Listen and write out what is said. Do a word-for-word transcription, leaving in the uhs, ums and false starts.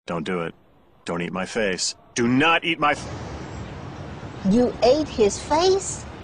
Don't do it. Don't eat my face. Do not eat my f- You ate his face?